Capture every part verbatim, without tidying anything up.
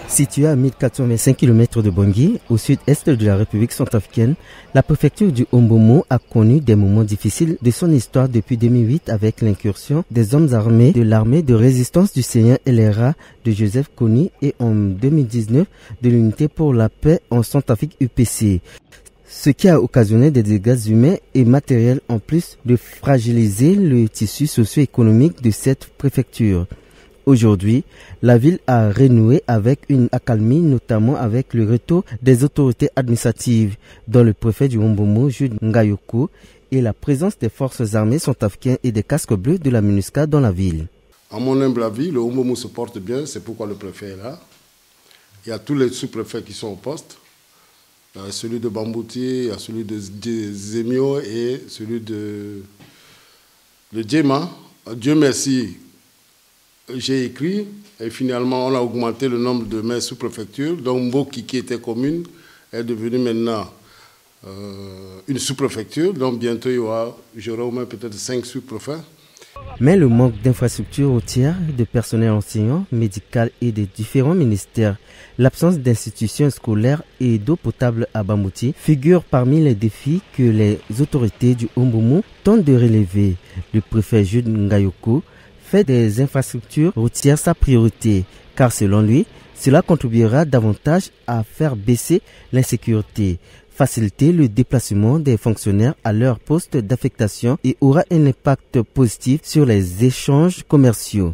Située à mille quatre cent vingt-cinq kilomètres de Bangui, au sud-est de la République centrafricaine, la préfecture du Ombomo a connu des moments difficiles de son histoire depuis deux mille huit avec l'incursion des hommes armés de l'armée de résistance du Seigneur L R A de Joseph Kony et en deux mille dix-neuf de l'unité pour la paix en Centrafrique U P C. Ce qui a occasionné des dégâts humains et matériels en plus de fragiliser le tissu socio-économique de cette préfecture. Aujourd'hui, la ville a renoué avec une accalmie, notamment avec le retour des autorités administratives, dont le préfet du Ombomo, Jude Ngayoko, et la présence des forces armées centrafricaines et des casques bleus de la MINUSCA dans la ville. À mon humble avis, le Ombomo se porte bien, c'est pourquoi le préfet est là. Il y a tous les sous-préfets qui sont au poste. Il y a celui de Bambouti, il y a celui de Zemio et celui de, de Djema. Dieu merci. J'ai écrit et finalement on a augmenté le nombre de maires sous-préfecture. Donc Mboki, qui était commune, est devenue maintenant euh, une sous-préfecture. Donc bientôt il y aura, j'aurai au moins peut-être cinq sous-préfets. Mais le manque d'infrastructures routières, de personnel enseignant, médical et des différents ministères, l'absence d'institutions scolaires et d'eau potable à Bambouti figurent parmi les défis que les autorités du Ombomo tentent de relever. Le préfet Jude Ngayoko fait des infrastructures routières sa priorité, car selon lui, cela contribuera davantage à faire baisser l'insécurité, faciliter le déplacement des fonctionnaires à leur poste d'affectation et aura un impact positif sur les échanges commerciaux.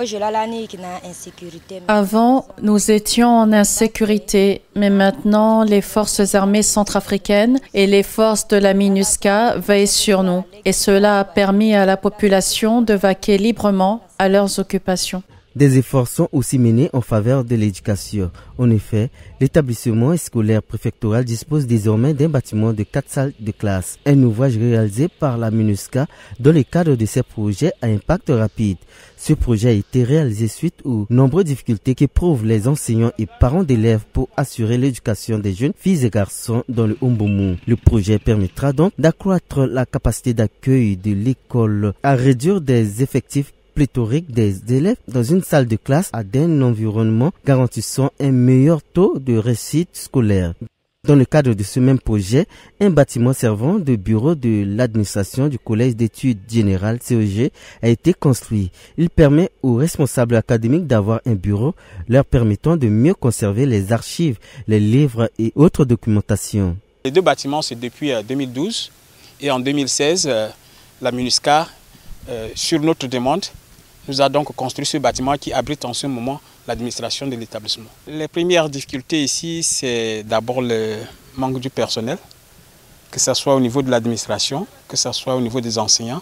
Avant, nous étions en insécurité, mais maintenant, les forces armées centrafricaines et les forces de la MINUSCA veillent sur nous. Et cela a permis à la population de vaquer librement à leurs occupations. Des efforts sont aussi menés en faveur de l'éducation. En effet, l'établissement scolaire préfectoral dispose désormais d'un bâtiment de quatre salles de classe. Un ouvrage réalisé par la MINUSCA dans le cadre de ces projets à impact rapide. Ce projet a été réalisé suite aux nombreuses difficultés qu'éprouvent les enseignants et parents d'élèves pour assurer l'éducation des jeunes filles et garçons dans le Ombomo. Le projet permettra donc d'accroître la capacité d'accueil de l'école, à réduire des effectifs pléthorique des élèves dans une salle de classe à un environnement garantissant un meilleur taux de réussite scolaire. Dans le cadre de ce même projet, un bâtiment servant de bureau de l'administration du Collège d'études générales C E G a été construit. Il permet aux responsables académiques d'avoir un bureau leur permettant de mieux conserver les archives, les livres et autres documentations. Les deux bâtiments, c'est depuis deux mille douze et en deux mille seize, la MINUSCA, euh, sur notre demande, nous a donc construit ce bâtiment qui abrite en ce moment l'administration de l'établissement. Les premières difficultés ici, c'est d'abord le manque du personnel, que ce soit au niveau de l'administration, que ce soit au niveau des enseignants.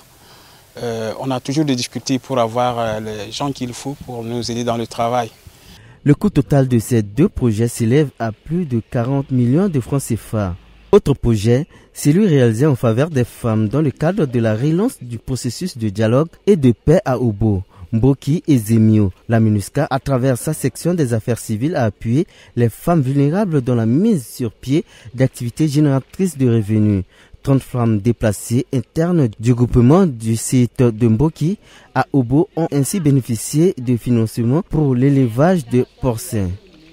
Euh, on a toujours des difficultés pour avoir les gens qu'il faut pour nous aider dans le travail. Le coût total de ces deux projets s'élève à plus de quarante millions de francs C F A. Autre projet, celui réalisé en faveur des femmes dans le cadre de la relance du processus de dialogue et de paix à Obo, Mboki et Zemio. La MINUSCA, à travers sa section des affaires civiles, a appuyé les femmes vulnérables dans la mise sur pied d'activités génératrices de revenus. trente femmes déplacées internes du groupement du site de Mboki à Obo ont ainsi bénéficié de financements pour l'élevage de porcins.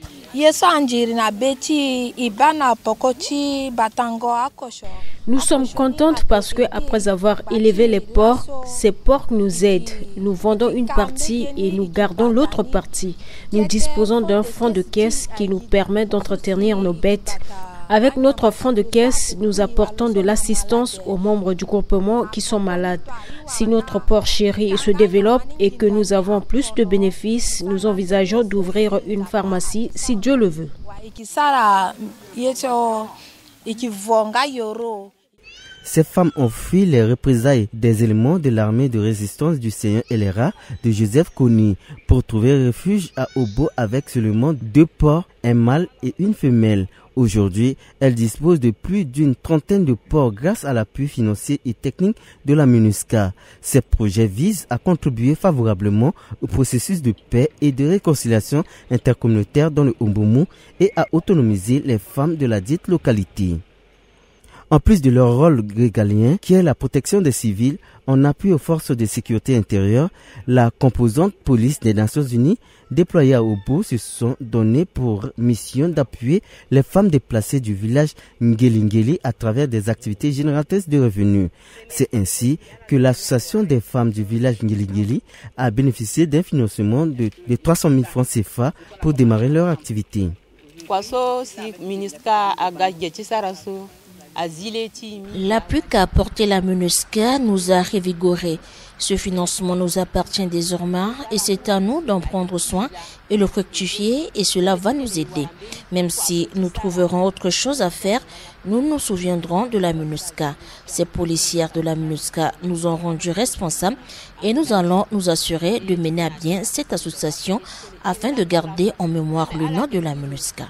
Nous sommes contentes parce que après avoir élevé les porcs, ces porcs nous aident. Nous vendons une partie et nous gardons l'autre partie. Nous disposons d'un fonds de caisse qui nous permet d'entretenir nos bêtes. Avec notre fonds de caisse, nous apportons de l'assistance aux membres du groupement qui sont malades. Si notre porc chéri se développe et que nous avons plus de bénéfices, nous envisageons d'ouvrir une pharmacie si Dieu le veut. Ces femmes ont fui les représailles des éléments de l'armée de résistance du Seigneur L R A de Joseph Kony pour trouver refuge à Obo avec seulement deux porcs, un mâle et une femelle. Aujourd'hui, elles disposent de plus d'une trentaine de porcs grâce à l'appui financier et technique de la MINUSCA. Ces projets visent à contribuer favorablement au processus de paix et de réconciliation intercommunautaire dans le Ombomo et à autonomiser les femmes de la dite localité. En plus de leur rôle régalien, qui est la protection des civils, en appui aux forces de sécurité intérieure, la composante police des Nations Unies déployée à Obo se sont données pour mission d'appuyer les femmes déplacées du village Ngeli-Ngeli à travers des activités génératrices de revenus. C'est ainsi que l'association des femmes du village Ngeli-Ngeli a bénéficié d'un financement de, de trois cent mille francs C F A pour démarrer leur activité. L'appui qu'a apporté la MINUSCA nous a revigorés. Ce financement nous appartient désormais et c'est à nous d'en prendre soin et le fructifier et cela va nous aider. Même si nous trouverons autre chose à faire, nous nous souviendrons de la MINUSCA. Ces policières de la MINUSCA nous ont rendus responsables et nous allons nous assurer de mener à bien cette association afin de garder en mémoire le nom de la MINUSCA.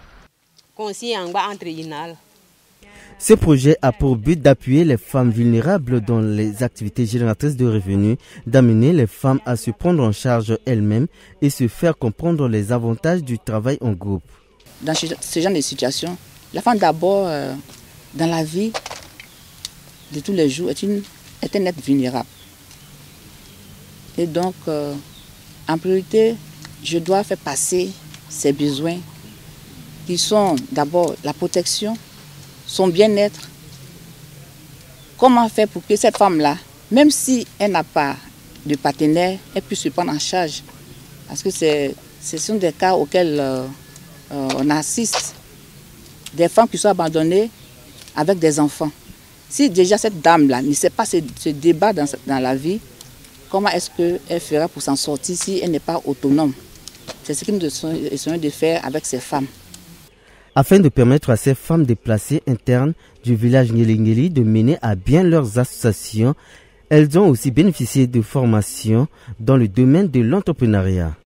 Ce projet a pour but d'appuyer les femmes vulnérables dans les activités génératrices de revenus, d'amener les femmes à se prendre en charge elles-mêmes et se faire comprendre les avantages du travail en groupe. Dans ce genre de situation, la femme d'abord, euh, dans la vie de tous les jours, est, une, est un être vulnérable. Et donc, euh, en priorité, je dois faire passer ses besoins qui sont d'abord la protection, son bien-être. Comment faire pour que cette femme-là, même si elle n'a pas de partenaire, elle puisse se prendre en charge. Parce que ce sont des cas auxquels euh, euh, on assiste. Des femmes qui sont abandonnées avec des enfants. Si déjà cette dame-là ne sait pas se, se débattre dans, dans la vie, comment est-ce qu'elle fera pour s'en sortir si elle n'est pas autonome? C'est ce que nous essayons de faire avec ces femmes. Afin de permettre à ces femmes déplacées internes du village Ngeli-Ngeli de mener à bien leurs associations, elles ont aussi bénéficié de formations dans le domaine de l'entrepreneuriat.